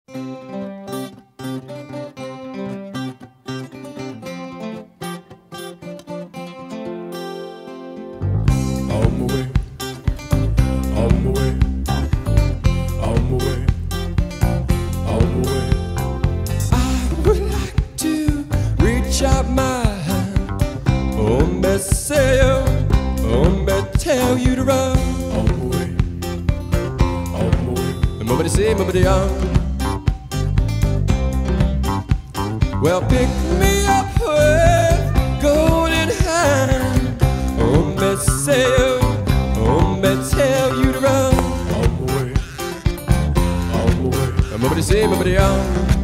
Tell you to run all the way. Nobody say, nobody on. Well, pick me up with golden hand. Me say, me tell you to run all the way. Nobody say, nobody on.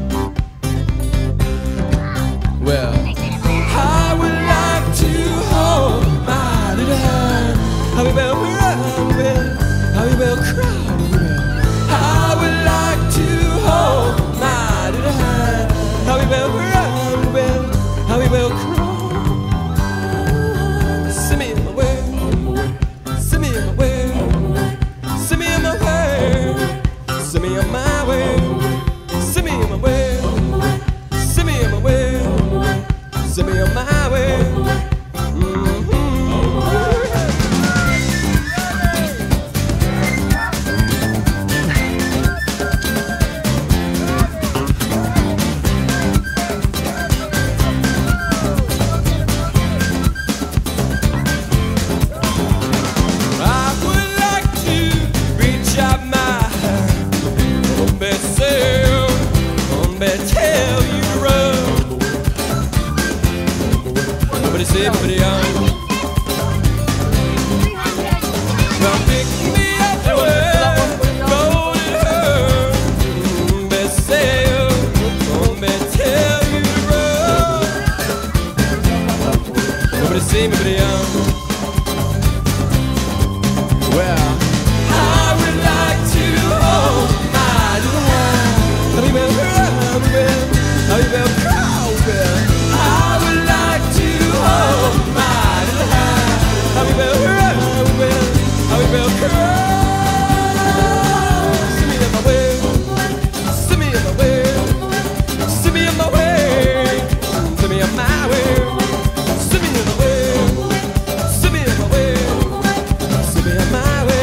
Well, I would like to hold my little hand. How we will run, how we will cry. I would like to hold my little hand. How we will run, how we will cry. Send me in my way, send me in my way, send me in my way, send me in my way, send me in my way, send me in my way, send me in my way. Tell you to run. Nobody say, nobody on. Now pick me up with golden hair. Nobody say, nobody tell you to run. Nobody say, nobody on. Well, I would like to hold my little hand. I will crowd. I would like to hold my little hand. I will crowd. See me in my way. See me in my way. See me in my way. See me in my way. See me in my way. See me in my way. See me in my way.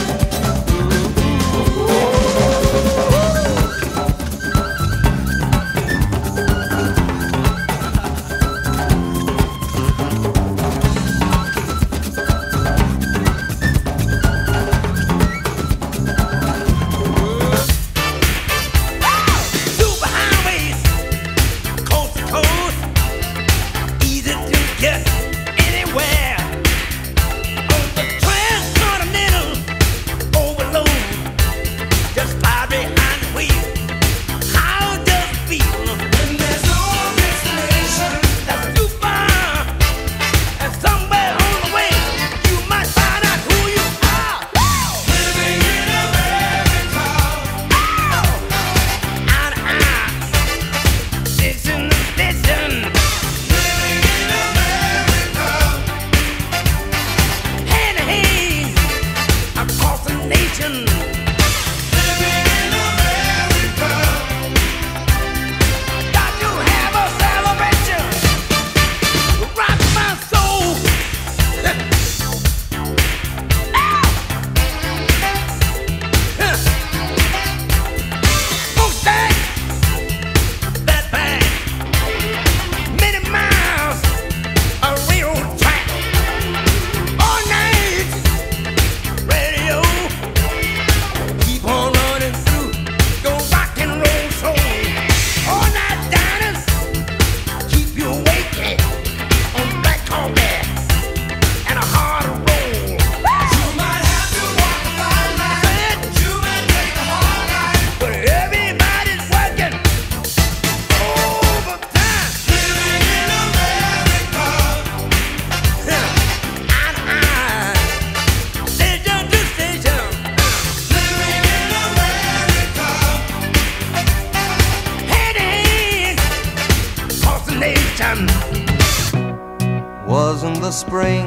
Wasn't the spring,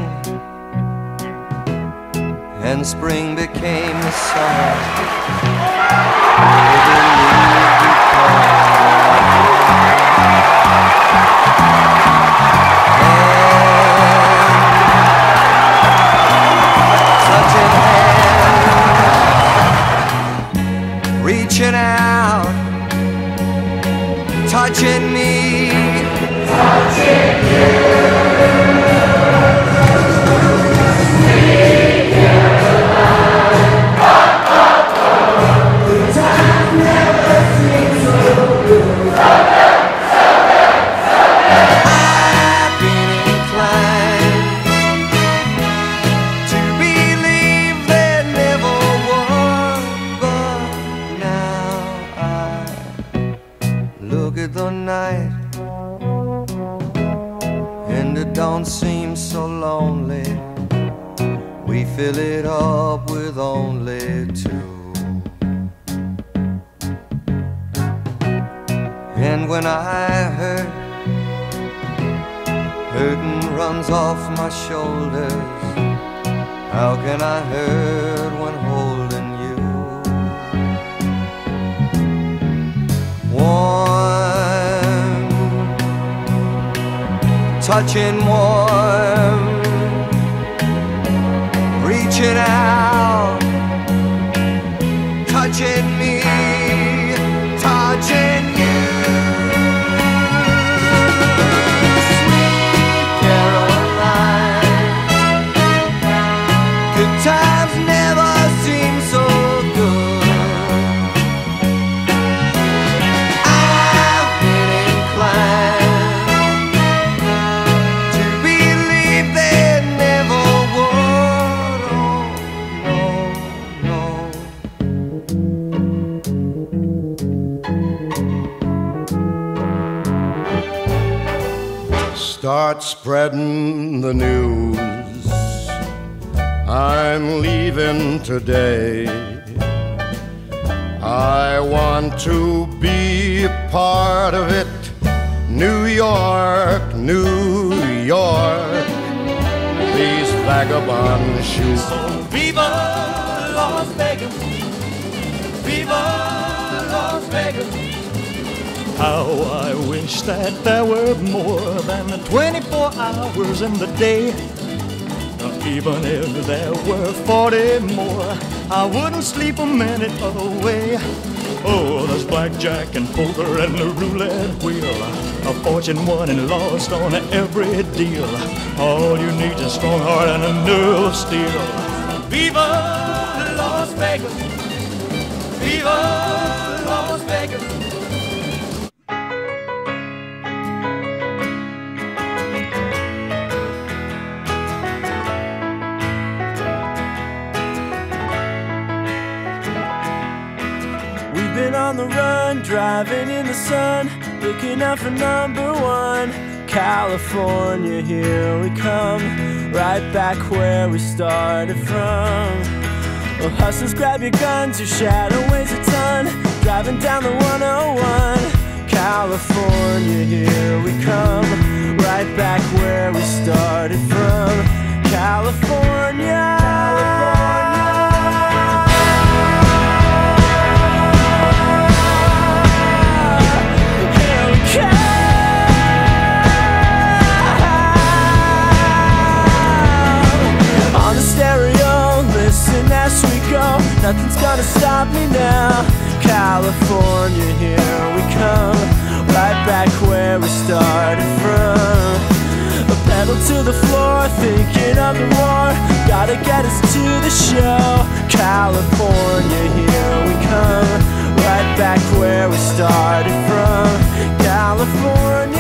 and spring became the summer. out, touching me, touching you. The night, and it don't seem so lonely. We fill it up with only two. And when I hurt, hurting runs off my shoulders. How can I hurt when holding you? Touching warm, reaching out, touching me, touching you. Sweet Caroline, good times never seem so good. I've been inclined start spreading the news. I'm leaving today. I want to be a part of it. New York, New York, these vagabond shoes. So viva Las Vegas, viva Las Vegas. How I wish that there were more than 24 hours in the day. Even if there were 40 more, I wouldn't sleep a minute away. Oh, there's blackjack and poker and the roulette wheel, a fortune won and lost on every deal. All you need is a strong heart and a nerve of steel. Viva Las Vegas, viva Las Vegas. Been on the run, driving in the sun, looking out for number one. California, here we come, right back where we started from. Well, hustlers, grab your guns, your shadow weighs a ton, driving down the 101. California, here we come, right back where we started from. California. As we go, nothing's gonna stop me now. California, here we come, right back where we started from. A pedal to the floor, thinking of the war, gotta get us to the show. California, here we come, right back where we started from. California.